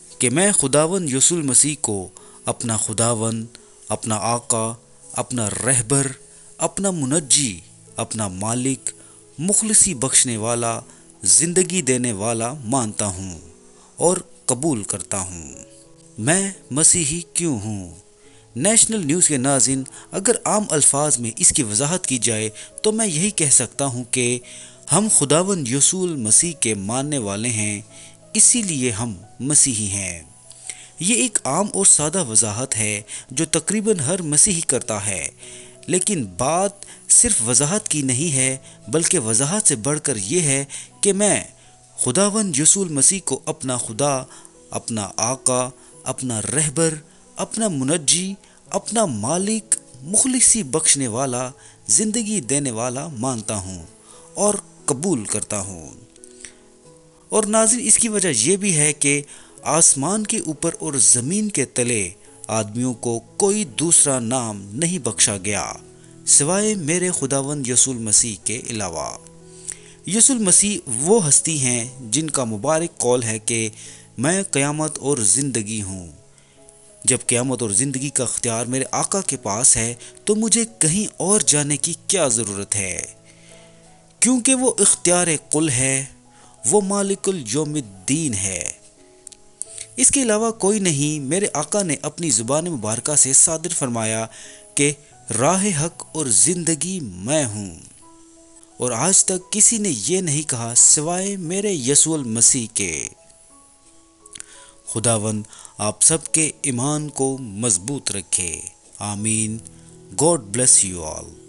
کہ میں خداوند یسوع مسیح کو اپنا خداوند، اپنا آقا، اپنا رہبر، اپنا منجی، اپنا مالک، مخلصی بخشنے والا، زندگی دینے والا مانتا ہوں اور قبول کرتا ہوں۔ میں مسیحی کیوں ہوں؟ نیشنل نیوز کے ناظرین، اگر عام الفاظ میں اس کی وضاحت کی جائے تو میں یہی کہہ سکتا ہوں کہ ہم خداوند یسوع مسیح کے ماننے والے ہیں، اسی لیے ہم مسیحی ہیں۔ یہ ایک عام اور سادہ وضاحت ہے جو تقریباً ہر مسیحی کرتا ہے، لیکن بات صرف وضاحت کی نہیں ہے، بلکہ وضاحت سے بڑھ کر یہ ہے کہ میں خداوند یسوع مسیح کو اپنا خدا، اپنا آقا، اپنا رہبر، اپنا منجی، اپنا مالک، مخلصی بخشنے والا، زندگی دینے والا مانتا ہوں اور قبول کرتا ہوں۔ اور ناظرین، اس کی وجہ یہ بھی ہے کہ آسمان کے اوپر اور زمین کے تلے آدمیوں کو کوئی دوسرا نام نہیں بخشا گیا سوائے میرے خداوند یسوع مسیح کے علاوہ۔ یسوع مسیح وہ ہستی ہیں جن کا مبارک قول ہے کہ میں قیامت اور زندگی ہوں۔ جب قیامت اور زندگی کا اختیار میرے آقا کے پاس ہے تو مجھے کہیں اور جانے کی کیا ضرورت ہے؟ کیونکہ وہ اختیار قل ہے، وہ مالک الیوم الدین ہے۔ اس کے علاوہ کوئی نہیں۔ میرے آقا نے اپنی زبان مبارکہ سے صادر فرمایا کہ راہ حق اور زندگی میں ہوں، اور آج تک کسی نے یہ نہیں کہا سوائے میرے یسوع مسیح کے۔ خداوند آپ سب کے ایمان کو مضبوط رکھے، آمین۔ God bless you all.